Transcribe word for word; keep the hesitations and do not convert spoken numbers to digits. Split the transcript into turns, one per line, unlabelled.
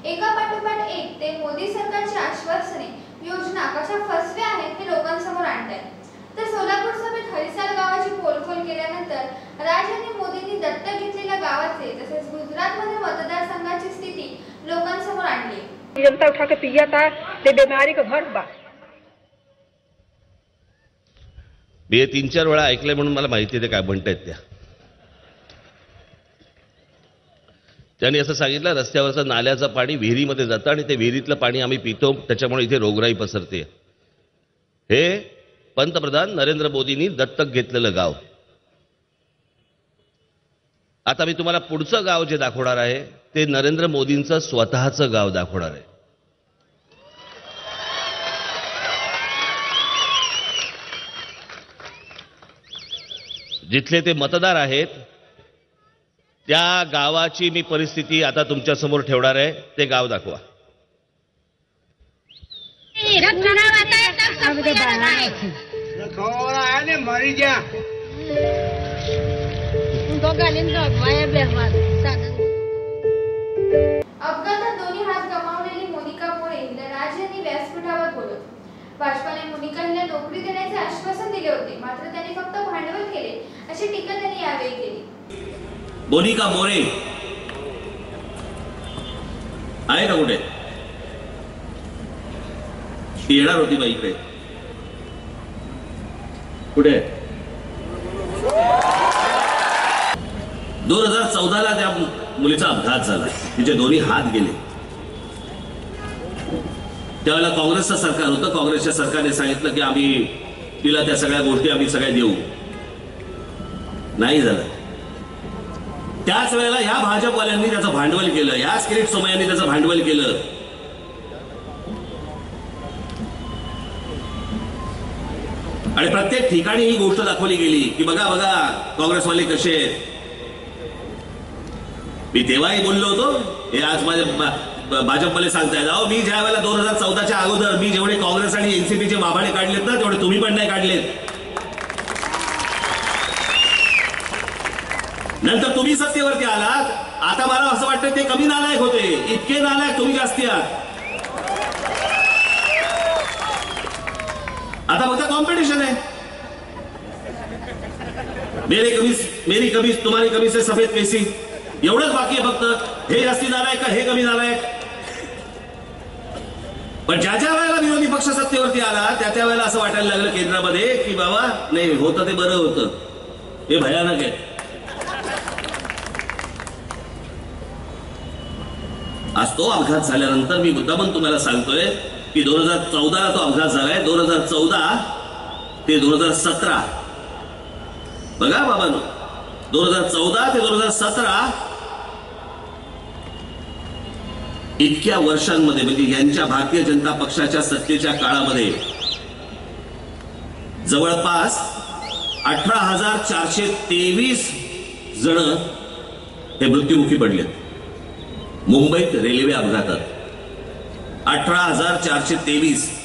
एका पाठोपाठ एक ते मोदी सरकारची आश्वासने योजना कशा फसव्या आहेत हे लोकांसमोर आणतात। तर सोलापूर सभेत हरिसाल गावाची पोलखोल केल्यानंतर राज यांनी मोदींनी दत्तक घेतलेल्या गावाचे तसेच गुजरातमधील मतदारसंघाची स्थिती लोकांसमोर आणली।
जनता उठा के पिया था ते बीमारी का घर बा
मी तीन चार वेळा ऐकले म्हणून मला माहिती आहे ते काय म्हणतायत त्या त्यांनी असं सांगितलं रस्त्यावरचं नाल्याचं पाणी विहिरीमध्ये जातं आणि ते विहिरीतलं पाणी आम्ही पितो त्याच्यामुळे इथे रोगराई पसरते। हे पंतप्रधान नरेंद्र मोदींनी दत्तक घेतलेलं गाव। आता मी तुम्हाला पुढचं गाव जे दाखवणार आहे ते नरेंद्र मोदींचं स्वतःचं गाव दाखवणार आहे। जिथले ते मतदार आहेत त्या गावाची मी परिस्थिती आता तुमच्या समोर ठेवणार आहे। ते गाव दाखवा।
अपघातात दोन्ही हात गमावलेली मोनिका मोरे हिला राज यांनी व्यासपीठावर बोलवलं। भाजपाने मोनिका हिला नोकरी देण्याचे आश्वासन दिले होते, मात्र त्यांनी फक्त भांडवल केले अशी टीका त्यांनी यावेळी केली।
मोनिका मोरे आहे का कुठे? ती येणार होती बाई इकडे कुठे? दोन हजार चौदा ला त्या मुलीचा अपघात झाला, तिचे दोन्ही हात गेले। त्यावेळेला काँग्रेसचं सरकार होतं। काँग्रेसच्या सरकारने सांगितलं की आम्ही तिला त्या सगळ्या गोष्टी आम्ही सगळ्या देऊ, नाही झालं। त्याच वेळेला या भाजपवाल्यांनी त्याचं भांडवल केलं, याच किरीट सोमय्यांनी त्याचं भांडवल केलं। आणि प्रत्येक ठिकाणी ही गोष्ट दाखवली गेली की बघा बघा काँग्रेसवाले कसे आहेत। मी तेव्हाही बोललो होतो, हे आज माझ्या भाजपवाले सांगतायत अहो मी ज्या वेळेला दोन हजार चौदाच्या अगोदर मी जेवढे काँग्रेस आणि एनसीपीचे माभाडे काढलेत ना तेवढे तुम्ही पण नाही काढलेत। नंतर तुम्ही सत्तेवरती आलात, आता मला असं वाटतं ते कमी नालायक होते, इतके नालायक तुम्ही जास्ती आहात। आता फक्त कॉम्पिटिशन है, मेरे कमीज मेरी कमीज तुम्हारी कमीज से सफेद कैसी, एवढंच बाकी आहे फक्त। हे जास्ती नालायक का हे कमी नालायक? पण ज्या ज्या वेळेला विरोधी पक्ष सत्तेवरती आला त्या त्या वेळेला असं वाटायला लागलं केंद्रामध्ये की बाबा नाही होतं ते बरं होतं, हे भयानक आहे। आज तो अपघात झाल्यानंतर मी मुद्दामून तुम्हाला सांगतोय की दोन हजार चौदा ला तो अपघात झालाय। दोन हजार चौदा ते दोन हजार सतरा बघा बाबांनो, दोन हजार चौदा ते दोन हजार सतरा इतक्या वर्षांमध्ये म्हणजे यांच्या भारतीय जनता पक्षाच्या सत्तेच्या काळामध्ये जवळपास अठरा हजार चारशे तेवीस जण हे मृत्युमुखी पडलेत मुंबईत रेल्वे अपघातात। अठरा हजार चारशे तेवीस